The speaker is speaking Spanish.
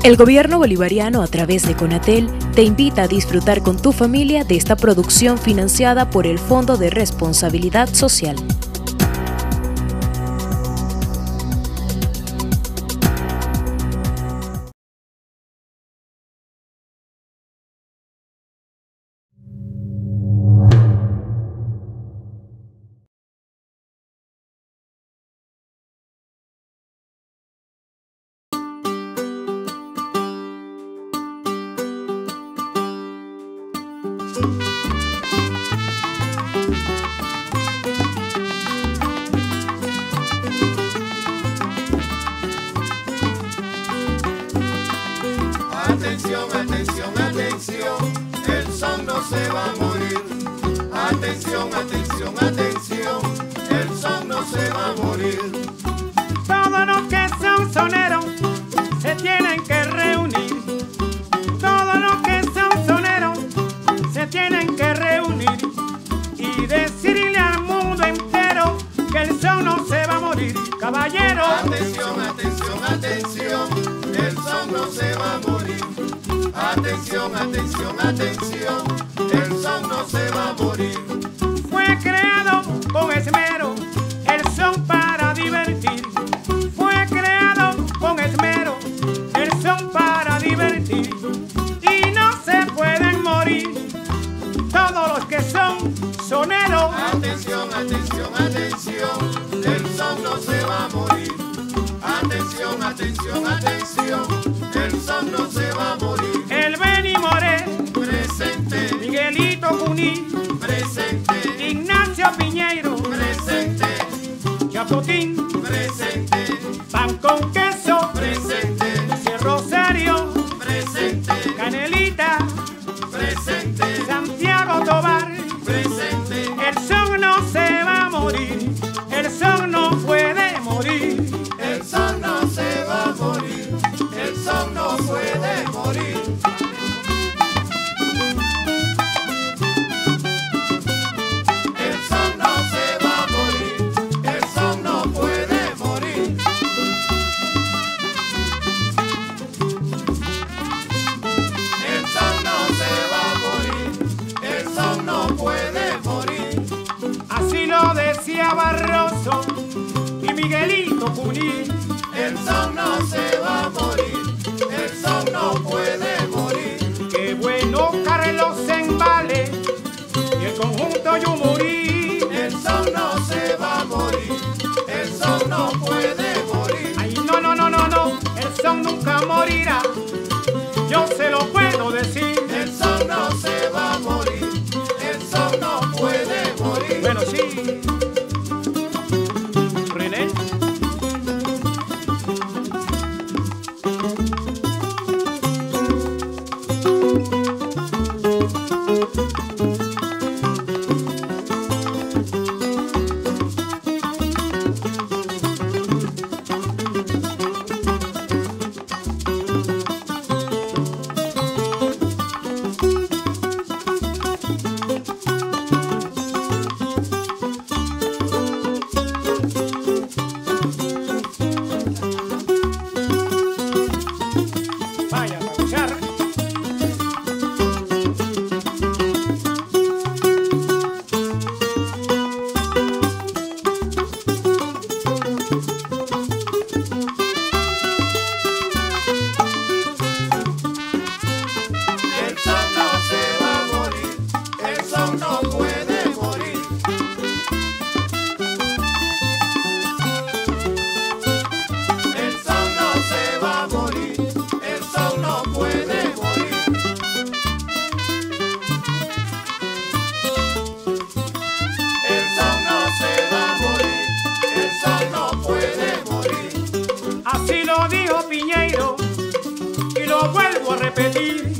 El gobierno bolivariano, a través de Conatel, te invita a disfrutar con tu familia de esta producción financiada por el Fondo de Responsabilidad Social. Atención, atención, atención, el son no se va a morir. Atención, atención, atención, el son no se va a morir. Todos los que son soneros se tienen que reunir. Todos los que son soneros se tienen que reunir y decirle al mundo entero que el son no se va a morir, caballero. Atención, atención, atención, el son no se va a morir. Atención, atención, atención, el son no se va a morir. Fue creado con esmero el son para divertir. Fue creado con esmero el son para divertir. Y no se pueden morir todos los que son soneros. Atención, atención, atención, el son no se va a morir. Atención, atención, atención, el son no se va a morir. El Beni Moré, Presente, Miguelito Cuní, presente, Ignacio Piñeiro, presente, Chapotín, presente, pan con queso, presente, José Rosario, presente, Canelita, presente, Santiago Tobar. presente. El son no se va a morir, el son no puede morir. El son no se va a morir, el son no puede morir. El son no se va a morir, el son no puede morir. El son no se va a morir, el son no puede morir. Así lo decía Barroso y Miguelito Cuní. El son no se va a morir, el son no puede morir. Qué bueno Carlos Embale y el conjunto Yumurí. El son no se va a morir, el son no puede morir. Ay, no, no, no, no, no, el son nunca morirá. Yo se lo puedo decir. El son no se va a morir, el son no puede morir. Bueno, sí. René. Vaya, para escuchar. El son no se va a morir, el son no puede morir. El son no se va a morir, el son no puede morir. El son no se va a morir, el son no puede morir. Así lo dijo Piñeiro y lo vuelvo a repetir.